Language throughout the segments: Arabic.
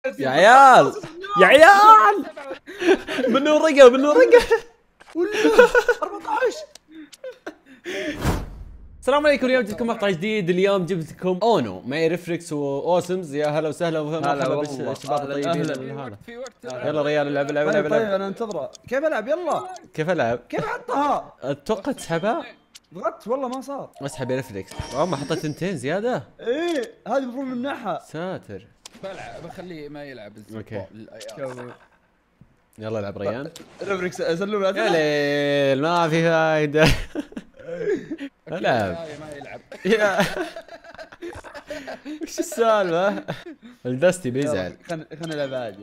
يا عيال يا عيال منو رقه منو رقه. ولا 14. السلام عليكم، اليوم جبتكم مقطع جديد. اليوم جبت لكم اونو معي ريفركس واوسمز. يا هلا وسهلا ومرحبا بالشباب الطيبين. هذا يلا ريال العب العب العب طيب العب. انا انتظره. كيف العب؟ يلا كيف العب؟ كيف احطها؟ اتوقع تسحبها. ضغطت والله ما صار. اسحب يا ريفلكس. ما حطيت ثنتين زياده. ايه هذه المفروض نمنعها. ساتر. بخليه ما يلعب. اوكي يلا العب ريان. ريفركس اسلم يا ليل ما في فايده. العب. ما يلعب. وش السالفه؟ الدستي بيزعل. خلنا نلعب عادي.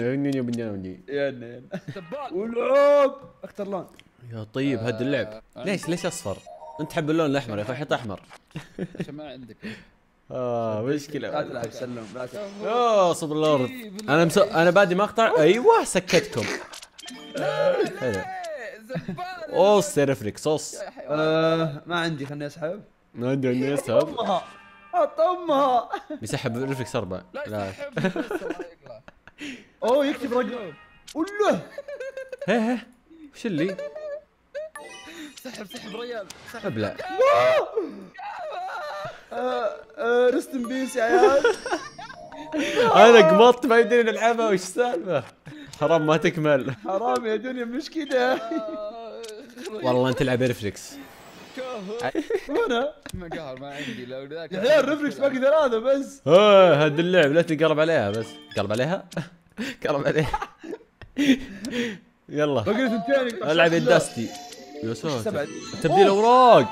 يلا ولعب اختر لون. يا طيب هد اللعب. ليش اصفر؟ انت تحب اللون الاحمر يا اخي، حط احمر. عشان ما عندك. مشكلة. لا تلعب سلم لا تلعب. اوه صد اللورد. انا بادي مقطع. ايوه سكتكم. حلو. اوس يا ريفلكس اوس. ما عندي، خلني اسحب. ما عندي اني اسحب. امها حط امها. بيسحب ريفلكس 4. لا اوه يكتب رقم. ولا هيه وش اللي؟ سحب ريال. سحب لا. رست ان بيس يا عيال. انا قمطت ما يدري نلعبها. وش السالفة؟ حرام ما تكمل. حرام يا دنيا مش كذا. والله انت تلعب ريفلكس. وانا ما قهر ما عندي لو ذاك. يا عيال ريفلكس باقي 3 بس. هاد اللعب لا تقرب عليها بس. قرب عليها. قرب عليها. يلا باقي لي 2. العب الدستي. يا ساتر تبديل اوراق.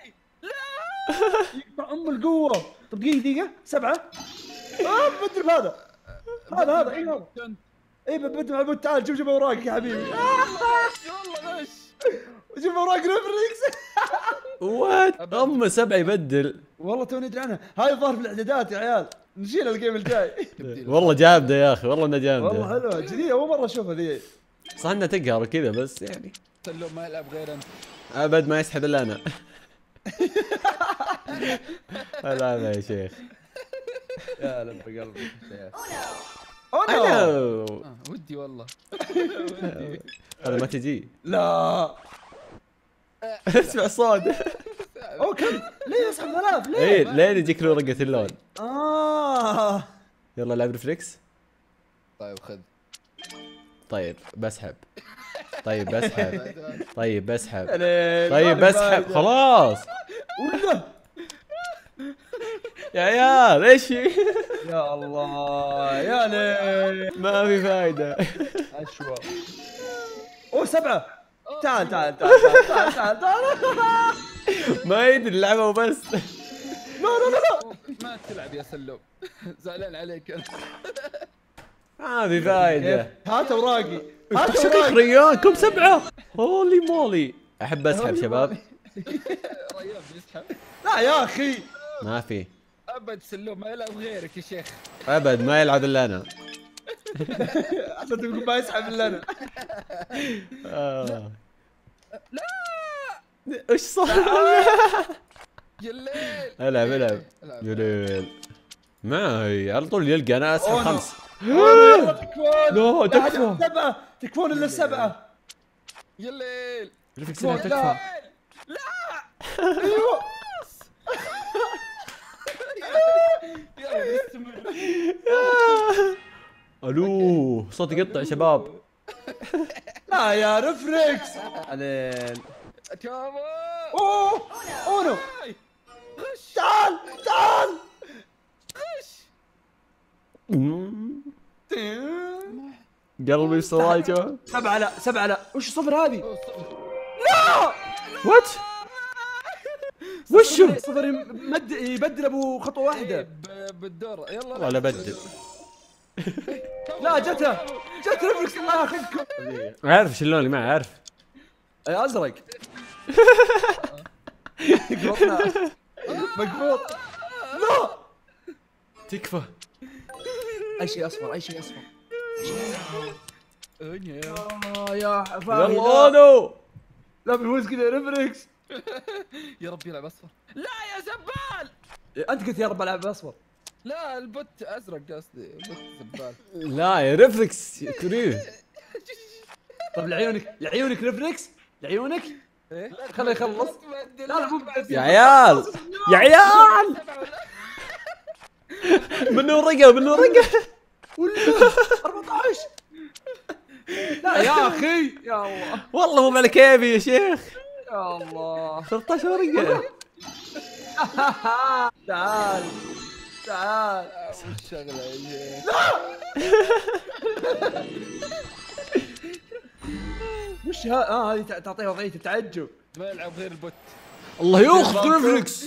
يقطع ام القوه. طب دقيقه 7. بدل بهذا. هذا اي هذا. اي بدل مع البوت. تعال شوف اوراقك يا حبيبي. والله غش. شوف اوراق ريفركس. وات ام 7 يبدل. والله توني ادري عنها. هاي الظاهر في الاعدادات يا عيال. نشيلها الجيم الجاي. والله جامده يا اخي، والله انها جامده. والله حلوه جديده، اول مره اشوفها ذي. صح انها تقهر كذا بس يعني. سلوم ما يلعب غير انت. ابد ما يسحب الا انا. العبها يا شيخ. يا لب قلبي. الو. ودي والله. هذا ما تجي. لا اسمع صوت. كم ليه اسحب 3 ليه؟ ايه لين يجيك له رقة اللون. يلا لعب ريفلكس. طيب خذ. طيب بسحب. طيب بسحب. طيب بسحب. طيب طيب بسحب خلاص. ولا يا عيال ايش في؟ يا الله يا ليل. ما في فايدة. اشوى. 7. تعال تعال تعال تعال تعال تعال. ما يدري اللعبة وبس. لا ما تلعب يا سلوم. زعلان عليك انا. ما في فايدة. هات اوراقي. هات شكلك اوراقي. ريانكم 7. هولي مولي. احب اسحب شباب. ريال بيسحب. لا يا اخي ما في. ابد سلوم ما يلعب غيرك يا شيخ. ابد ما يلعب الا انا. عشان تقول ما يسحب الا انا. لا ايش صار؟ يا الليل. العب يا ليل. معي على طول يلقى. انا اسحب 5. يلا تكفون. لا تكفى. 7 تكفون الا 7. يا الليل. ريفلكس لا تكفى. ايوه يلا نستمر. الو صوتي يقطع شباب. لا يا ريفركس عليل. كفو. اونو غش تعال تعال. غش. قلبي صوايجه. 7 لا 7 لا. وش الصفر هذه؟ وات وشو؟ صفر يبدل ابو خطوه واحده. بالدور يلا. ولا بدل. لا جت ريفلكس. الله ياخذكم. عارف شو اللون اللي معي؟ عارف ازرق. قرطنا مقبوط. لا تكفى. اي شيء اصفر اي شيء اصفر. يلا يا حفاظ. اونو. لا بالوز كذا ريفركس. يا رب يلعب اصفر. لا يا زبال. انت قلت يا رب العب اصفر. لا البوت ازرق قصدي، بوت زبال. لا يا ريفلكس كريه. طب لعيونك ريفلكس، لعيونك. ايه خليه يخلص. لا لا مو يا عيال يا عيال منه رقه منه رقه. ولا 14. لا يا اخي يا الله والله مو على كيفي يا شيخ. يا الله. 13 ورقه. تعال تعال. وش شغله يا وش هذه تعطيه وضعيه التعجب. ما يلعب غير البوت. الله ياخذ ريفلكس.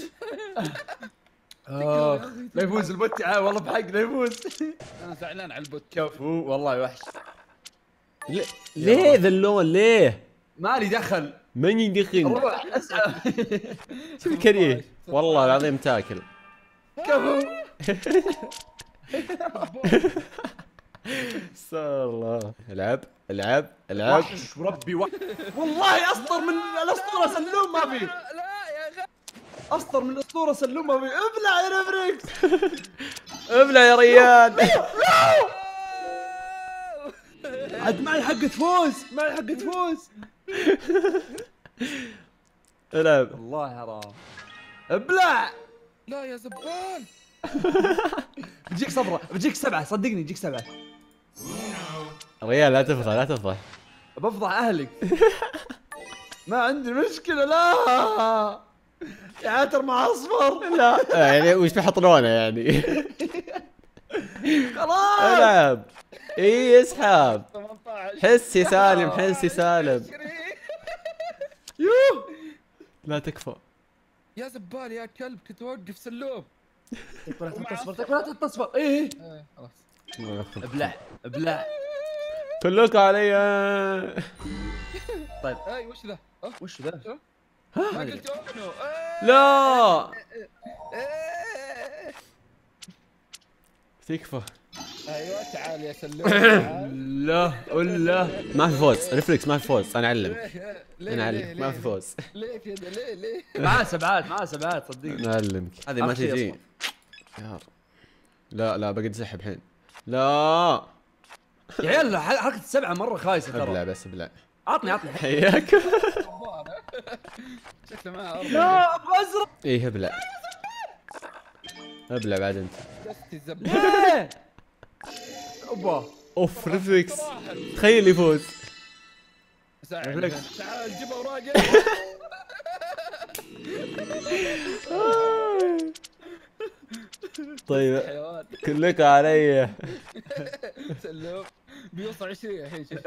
لا يفوز البوت والله بحق لا يفوز. انا زعلان على البوت. كفو والله وحش. ليه ذا اللون ليه؟ مالي دخل. من يدخل؟ روح اسعى. شوف كريه والله العظيم تاكل. كفو. استغفر الله. العب وحش وربي وحش والله. اسطر من الاسطوره سلوم ما في. لا يا اخي اسطر من الاسطوره سلوم ما في. ابلع يا ريفريكس. ابلع يا ريال. عاد معي حقة فوز، معي حقة فوز. العب. والله حرام. ابلع. لا يا زبال. بتجيك صبرة، بتجيك 7 صدقني بتجيك 7. ريال لا تفضح لا تفضح. بفضح اهلك. ما عندي مشكلة. لا يا عتر مع اصفر. لا يعني وش بحط لونه يعني؟ خلاص. العب. اي اسحب. 18. حسي سالم حسي سالم. يوه لا تكفى. يا زبال يا كلب كنت اوقف سلوم. ولا تصفر ولا تصفر. ايه خلاص. ابلع ابلع. كلكم علي. طيب اي وش ذا؟ وش ذا؟ ما قلت اوبنو. لا تكفى. ايوه تعال يا سلوم تعال. لا ولا ما في فوز ريفلكس ما في فوز. انا اعلمك ليه انا اعلمك ما في فوز. ليه كذا ليه معاه سبعات معاه سبعات صدقني. انا اعلمك هذه ما أخي تجي. أصلاً. يا لا لا بقعد اسحب الحين. لا يا عيال حركة السبعة مرة خايسة ابلع ترى. بس ابلع. عطني حياك. شكله معاه أربعة. لا ابغى ازرق. ايه ابلع. ابلع بعد انت. دستي الزبال. ليه؟ اوبا اوف ريفلكس تخيل يفوز. ريفلكس. تعال جيب اوراقك. طيب حيوان كلكم علي. سلوم بيوصل 20 الحين شوف.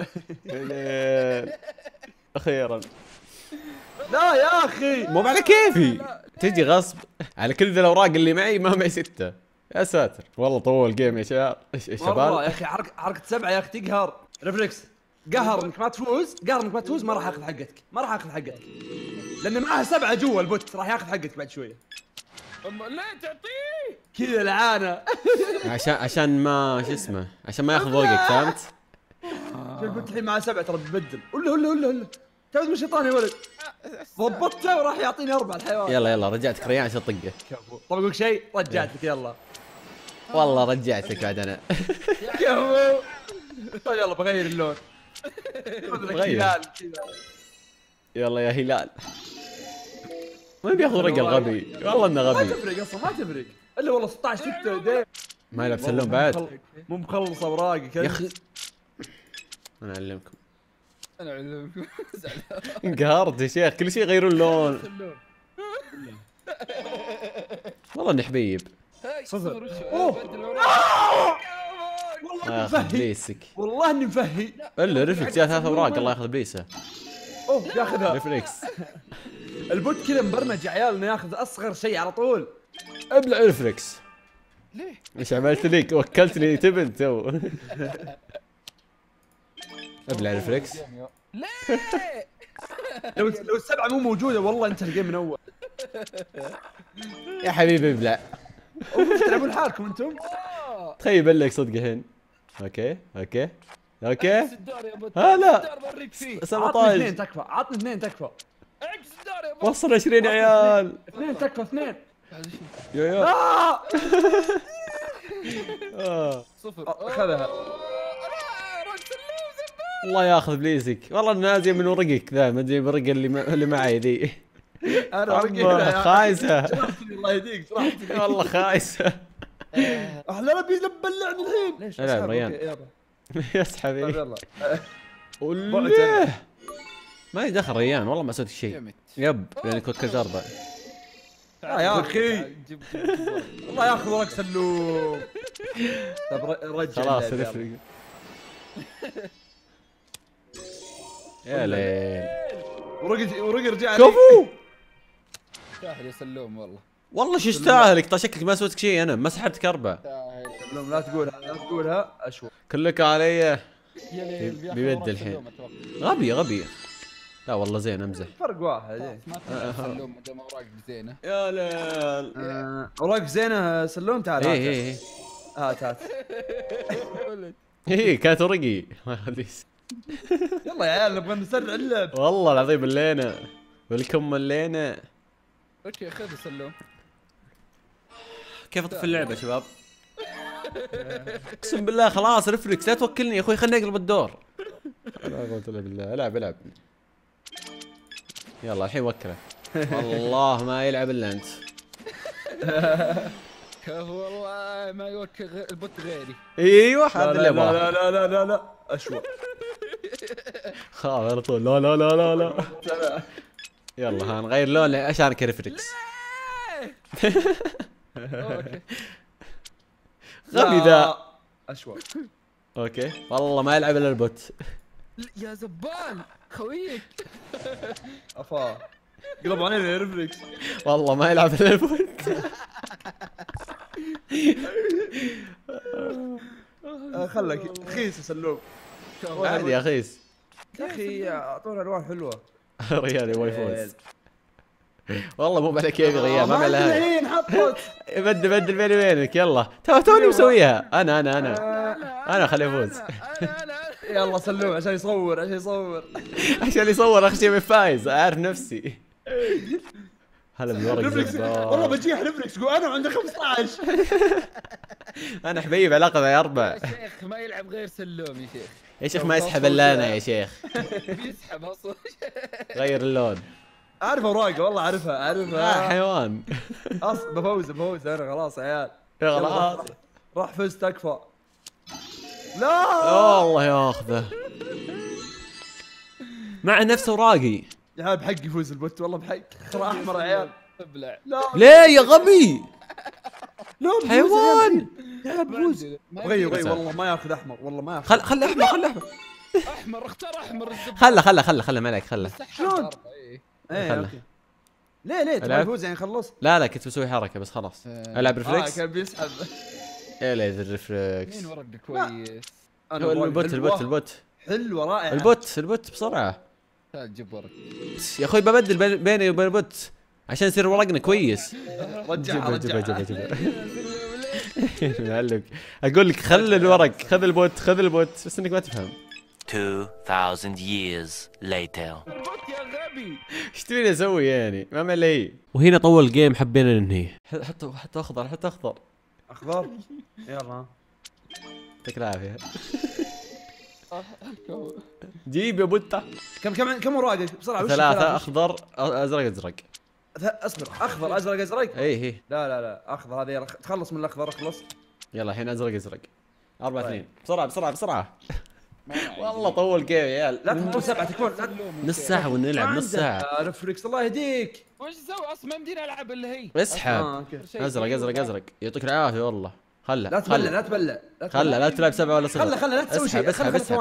اخيرا. لا يا اخي مو على كيفي تجي غصب على كل ذي الاوراق اللي معي. ما معي 6 يا ساتر. والله طول جيم يا شباب. والله شباب يا اخي حركة 7 يا اخي تقهر. ريفلكس قهر انك ما تفوز، قهر انك ما تفوز. ما راح اخذ حقتك، ما راح اخذ حقتك لان معها 7 جوا البوت. راح ياخذ حقتك بعد شويه. اما ليه تعطيه؟ كذا لعانه. عشان ما شو اسمه عشان ما ياخذ ورقك فهمت؟ شوف البوت الحين معها 7 ترى ببدل. ولا تعود من الشيطان يا ولد. ضبطته وراح يعطيني 4 الحيوان. يلا رجعتك ريان عشان طقه. كفو. طب اقول شيء رجعتك يلا. والله رجعتك بعد انا. كفو. طيب يلا بغير اللون. بغير. هلال كذا. يلا يا هلال. ما بياخذ رقه الغبي. والله انه ما غبي. تفرق اصلا ما تفرق الا والله 16 6 ديم. ما يلعب سلم بعد. مو مخلص اوراقي يا اخي انا اعلمكم. انا اعلمكم. زعلان. انقهرت يا شيخ كل شيء يغيرون اللون. سلوم. والله اني حبيب. هاي صفر. وش أوه. بدل الأوراق. والله الله اني ياخذ مفهي. بليسك. والله اني مفهي. الا ريفلكس جاء 3 اوراق الله ياخذ بليسه. اوه ياخذها. ريفلكس. البوت كذا مبرمج يا عيال انه ياخذ اصغر شيء على طول. ابلع ريفلكس. ليه؟ ايش عملت لك؟ وكلتني تبن تو. ابلع ريفلكس. ليه؟ لو السبعه مو موجوده والله انت الجيم من اول. يا حبيبي ابلع. اوف تلعبون حالكم انتم. تخيل بلك صدق الحين. اوكي اعكس الدار يا بوت. ها لا. الدار بوريك فيه. 17 2 تكفى. عطني 2 تكفى. اعكس الدار يا بوت. وصل 20 يا عيال. 2 تكفى 2. يا آه! صفر. اخذها. الله ياخذ بليزك، والله نازيه من ورقك ذا، ما ادري الورقه اللي معي ذي. انا خايسه الله يهديك شرحتني والله خايسه. احلى لبي بلعني الحين. ليش؟ لا ريان يسحب. يلا والله ما يدخل ريان، والله ما سويت شيء. يب لاني كنت كلت 4. يا اخي الله ياخذ ورق سلوم. طب رجع خلاص نفرق. يا ليل ورق رجع. كفو ساحل يا سلوم والله. والله شو يستاهلك؟ طيب شكلك ما سويت شيء، انا ما سحبتك 4. سلوم لا تقولها لا تقولها اشوف. كلك علي. يا ليل بيبدل الحين. غبي. لا والله زين امزح. فرق واحد. ما تعرف سلوم ما دام اوراق زينه. يا ليل اوراق زينه سلوم. تعال ايه هات ايه كانت ورقي ما يخليك. يلا يا عيال نبغى نسرع اللعب. والله العظيم ملينا والكم ملينا. اوكي خذ سلوم. كيف اطفي اللعبه يا شباب؟ اقسم بالله خلاص ريفلكس لا توكلني يا اخوي، خليني اقلب الدور. لا قوة الا بالله. العب يلا الحين وكله. والله ما يلعب الا انت. والله ما يوكل البوت غيري. ايوه هذا اللي ابغاه. لا اشوى. خلاص على طول. لا يلا ها نغير لون عشان كريفلكس. غبي ذا. اشوى. اوكي والله ما يلعب الا البوت. يا زبال خويك. افا قلب علينا ريفلكس. والله ما يلعب الا البوت. خلك خيس سلوم. عادي يا خيس. يا اخي اعطونا الوان حلوه. ريال واي فوز. والله مو على كيفي ريال ما على هاي. الحين حطت. بدل بيني وبينك. يلا توني مسويها. انا خليه يفوز. يلا سلوم عشان يصور عشان يصور اخشى من فايز. اعرف نفسي. هلا بالورق. والله بجيح ريفلكس انا وعندي 15. انا حبيب علاقه يا 4. يا شيخ ما يلعب غير سلوم يا شيخ. يا شيخ ما يسحب الا انا يا شيخ. بيسحب اصلا. غير اللون. عارف اوراقه والله عارفها. حيوان. بفوز انا خلاص يا عيال. خلاص راح فزت اكفى. لا والله ياخذه مع نفس اوراقي. يا عيال بحق يفوز البوت والله بحق. خرا احمر يا عيال. ابلع. لا ليه يا غبي؟ حيوان. يا بفوز. غير والله ما ياخذ احمر. والله ما ياخذ. خلي احمر. احمر اختار احمر. خله ما عليك خله. شلون؟ ايه اوكي. ليه تبغى يفوز يعني خلص؟ لا كنت بسوي حركه بس خلاص. العب ريفلكس. كان بيسحب. ايه لا الريفلكس. مين ورد كويس؟ البوت حلوه رائعه. البوت بسرعه. تعال جيب ورق يا اخوي ببدل بيني وبين البوت عشان يصير ورقنا كويس. رجعها نعلق. اقول لك خذ الورق خذ البوت بس انك ما تفهم. 2000 years later. البوت يا غبي. ايش تبيني اسوي يعني؟ ما علي. وهنا طول الجيم حبينا ننهيه. حط اخضر. اخضر. يلا يعطيك العافيه. جيب يا بوتا. كم اوراقك بسرعه؟ 3 اخضر ازرق. اصبر اخضر ازرق. اي لا اخضر هذا. يلا تخلص من الاخضر اخلص. يلا الحين ازرق 4-2 بسرعه. والله طول جيم يا عيال. لا تكون 7 تكون نص ساعه ونلعب نص ساعه. ريفلكس الله يهديك. وش اسوي اصلا ما يمديني العب الا هي. اسحب. ازرق يعطيك العافيه والله. لا تبلع لا تلعب 7 ولا 0. خله لا تسوي شيء.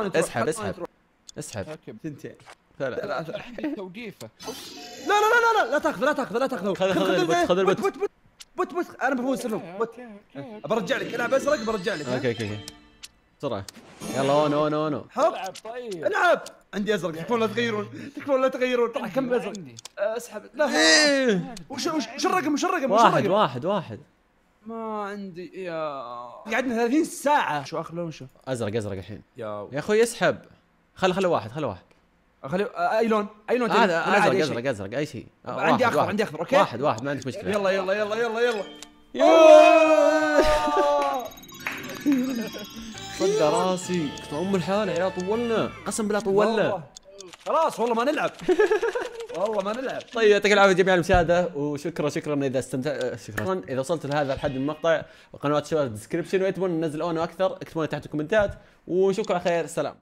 اسحب ثنتين. لا توقيفه. لا تاخذه. خذ البوت. بوت انا بفوز سلوم. بوت برجع لك. العب ازرق برجع لك. اوكي بسرعه. يلا اونو حط. طيب العب. عندي ازرق. تكفون لا تغيرون. طلع كم ازرق. اسحب. لا وش الرقم؟ واحد. ما عندي يا قعدنا 30 ساعة. شو اخر لون شو؟ ازرق الحين. يا اخوي اسحب. خلي واحد. اخلي اي لون هذا ازرق اي شيء. عندي اخضر اوكي. واحد ما عندك مشكلة. يلا صدى راسي كنت ام الحالة يا طولنا قسم بالله طولنا. خلاص والله ما نلعب. والله ما نلعب. طيب يعطيك العافيه جميع المشاهده وشكرا اذا استمتعت شكرا اذا وصلت لهذا الحد من المقطع. وقنوات الشباب في الديسكربشن، واذا تبون ننزل اكثر اكتبوا لي تحت الكومنتات ونشوفكم على خير. سلام.